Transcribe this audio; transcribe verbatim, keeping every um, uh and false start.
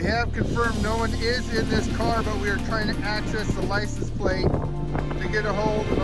have confirmed no one is in this car, but we are trying to access the license plate to get a hold